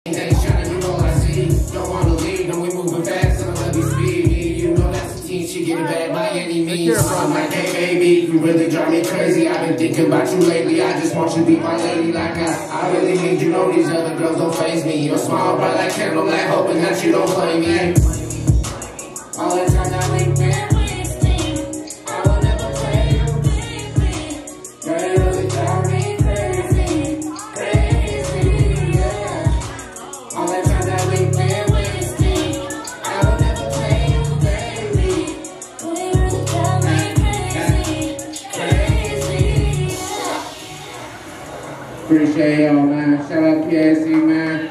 Ain't shining, you know I see. Don't wanna leave, no, we moving fast, and I love you speed. You know that's the team, she get it bad by any means. I'm like, hey baby, you really drive me crazy. I've been thinking about you lately. I just want you to be my lady, like I really need you. Know these other girls don't faze me. Your smile bright like candlelight, hoping that you don't play me. All the time that we've been wasting, I will never play you, baby. Girl, you really drive me crazy, crazy, yeah. All the time that we've been wasting, I will never play you, baby. Girl, you really drive me crazy, crazy, yeah. Appreciate y'all, man. Shout out P.A.C, man.